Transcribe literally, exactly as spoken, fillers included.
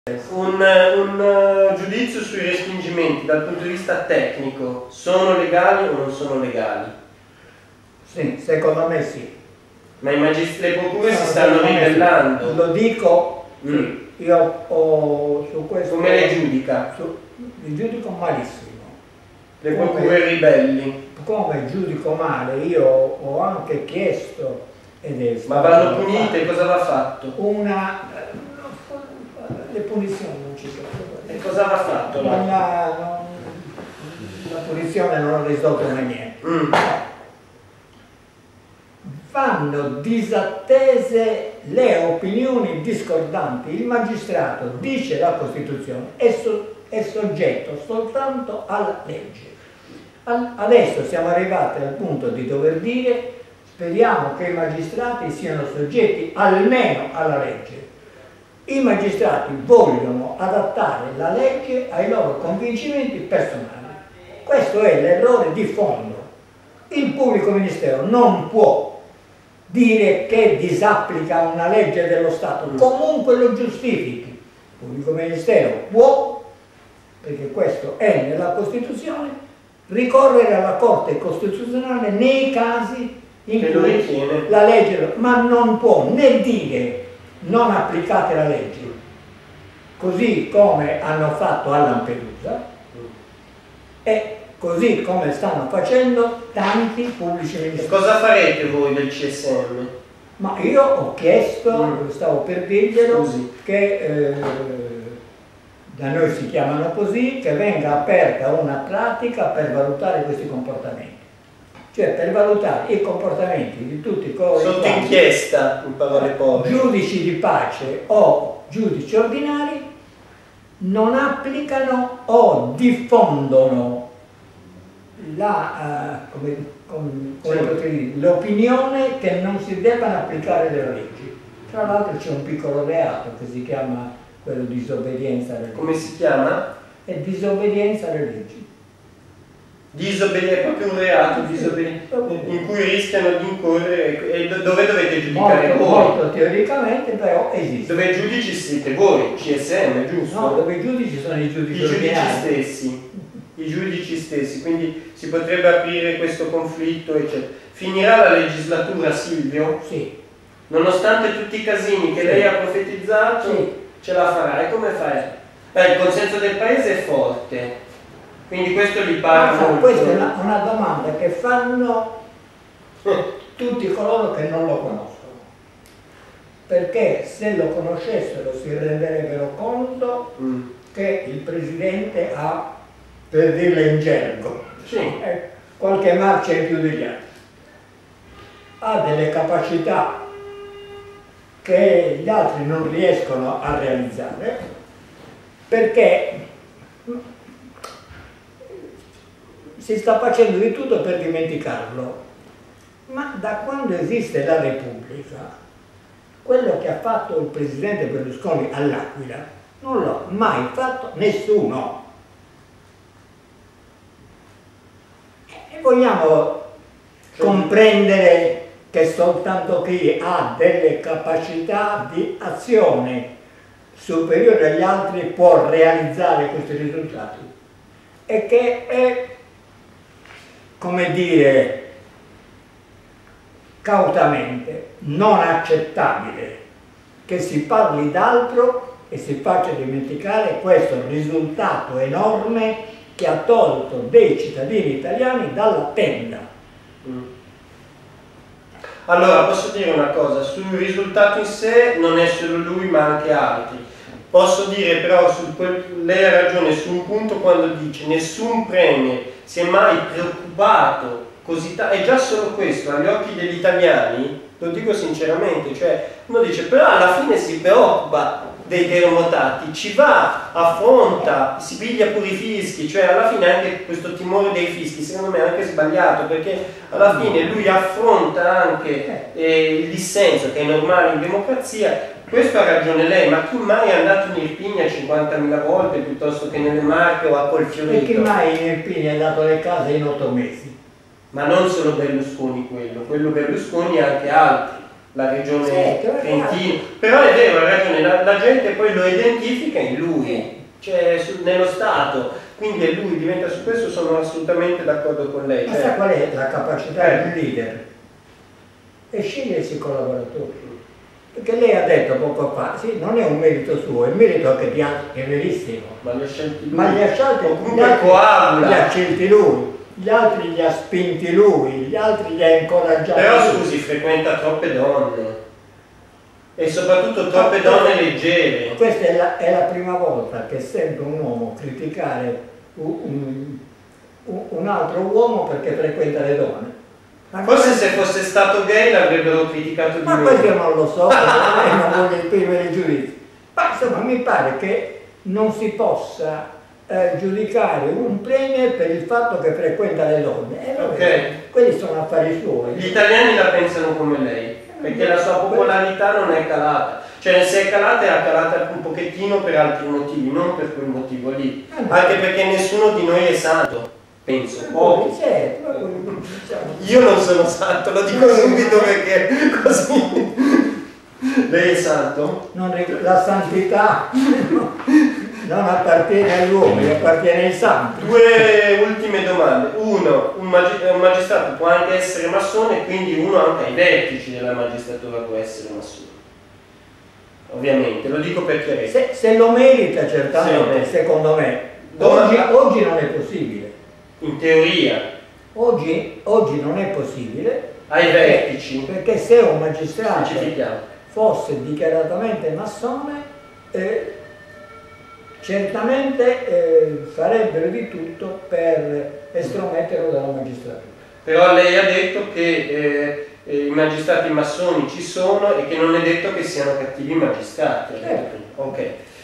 Un, un giudizio sui respingimenti dal punto di vista tecnico, sono legali o non sono legali? Sì, secondo me sì. Ma i magistri e procure si stanno ribellando. Lo dico, mm. sì, io ho su questo... Come le giudica? Su, li giudico malissimo. Le procure ribelli? Come giudico male, io ho anche chiesto, ed è ma vanno punite, cosa va fatto? Una... le punizioni non ci sono. E cosa va fatto? Non la, non, la punizione non ha risolto mai niente. Mm. Vanno disattese le opinioni discordanti. Il magistrato, dice la Costituzione, è, so, è soggetto soltanto alla legge. Al, adesso siamo arrivati al punto di dover dire speriamo che i magistrati siano soggetti almeno alla legge. I magistrati vogliono adattare la legge ai loro convincimenti personali. Questo è l'errore di fondo. Il pubblico ministero non può dire che disapplica una legge dello Stato, comunque lo giustifichi. Il pubblico ministero può, perché questo è nella Costituzione, ricorrere alla Corte Costituzionale nei casi in cui la legge, ma non può né dire non applicate la legge, così come hanno fatto a Lampedusa e così come stanno facendo tanti pubblici ministeri. E cosa farete voi del C S M? Ma io ho chiesto, mm. stavo per dirglielo, Scusi. che eh, da noi si chiamano così, che venga aperta una pratica per valutare questi comportamenti. Cioè per valutare i comportamenti di tutti coloro che sotto inchiesta, in parole povere, giudici di pace o giudici ordinari non applicano o diffondono la, uh, come, come, come sì. l'opinione che non si debbano applicare le leggi. Tra l'altro c'è un piccolo reato che si chiama quello di disobbedienza alle leggi. Come si chiama? È disobbedienza alle leggi. Disobbedienza, è proprio un reato disobbedienza, in cui rischiano di incorrere, e dove dovete giudicare molto, voi? Molto teoricamente, però esiste. Dove i giudici siete voi, C S M, giusto? No, dove i giudici sono i giudici I giudici ordinari. stessi, i giudici stessi, quindi si potrebbe aprire questo conflitto, eccetera. Finirà la legislatura, Silvio? Sì. Nonostante tutti i casini che sì. lei ha profetizzato, sì. ce la farà. E come fai? Beh, il consenso del paese è forte. Quindi questo gli pare molto. Questa è una, una domanda che fanno tutti coloro che non lo conoscono, perché se lo conoscessero si renderebbero conto mm. che il Presidente ha, per dirlo in gergo, sì. eh, qualche marcia in più degli altri, ha delle capacità che gli altri non riescono a realizzare, perché si sta facendo di tutto per dimenticarlo, ma da quando esiste la Repubblica, quello che ha fatto il presidente Berlusconi all'Aquila non l'ha mai fatto nessuno. E vogliamo comprendere che soltanto chi ha delle capacità di azione superiori agli altri può realizzare questi risultati, e che è, come dire, cautamente non accettabile che si parli d'altro e si faccia dimenticare questo risultato enorme che ha tolto dei cittadini italiani dalla tenda. Mm. Allora, posso dire una cosa, sul risultato in sé non è solo lui ma anche altri. Posso dire però, sul, lei ha ragione su un punto quando dice nessun premier si è mai preoccupato così tanto, è già solo questo, agli occhi degli italiani, lo dico sinceramente, cioè uno dice però alla fine si preoccupa dei terremotati, ci va, affronta, si piglia pure i fischi, cioè alla fine anche questo timore dei fischi secondo me è anche sbagliato, perché alla fine lui affronta anche eh, il dissenso che è normale in democrazia. Questo ha ragione lei, ma chi mai è andato in Irpinia cinquantamila volte piuttosto che nelle Marche o a Colfiorito? E chi mai in Irpinia è dato le case in otto mesi? Ma non solo Berlusconi quello, quello Berlusconi e anche altri. la regione sì, Trentino, però è vero, ha ragione, la, la gente poi lo identifica in lui, sì. Cioè su, nello Stato, quindi è lui, diventa su questo, sono assolutamente d'accordo con lei. Ma cioè, sa qual è la capacità eh. di un leader? È scegliersi i collaboratori. Perché lei ha detto poco fa, sì, non è un merito suo, è un merito anche di altri, è verissimo. Ma li ha scelti lui. Ma li ha scelti, gli altri, li ha scelti lui, gli altri li ha spinti lui, gli altri li ha incoraggiati. Però lui. scusi, frequenta troppe donne. E soprattutto troppe donne leggere. Questa è la, è la prima volta che sento un uomo criticare un, un, un altro uomo perché frequenta le donne. Ma forse se fosse stato gay l'avrebbero criticato di ma meno. questo io non lo so, perché non voglio esprimere i giudizi. Ma insomma mi pare che non si possa eh, giudicare un premio per il fatto che frequenta le donne. Eh, okay. Quelli sono affari suoi. Gli italiani la pensano come lei. Perché la sua popolarità non è calata, cioè se è calata è calata un pochettino per altri motivi, non per quel motivo lì, anche perché nessuno di noi è santo, penso, pochi. Io non sono santo, lo dico subito perché così. Lei è santo? Non, la santità non appartiene agli uomini, appartiene ai santi. Due ultime domande. Uno, un, magi un magistrato può anche essere massone, quindi uno anche ai vertici della magistratura può essere massone. Ovviamente, lo dico per chiarezza. Se, se lo merita certamente, sì, secondo me. Oggi, oggi non è possibile. In teoria. Oggi, oggi non è possibile. Ai vertici. Perché se un magistrato specifichiamo, fosse dichiaratamente massone, eh, certamente eh, farebbero di tutto per estrometterlo dalla magistratura. Però lei ha detto che eh, i magistrati massoni ci sono e che non è detto che siano cattivi magistrati. Certo. Ok.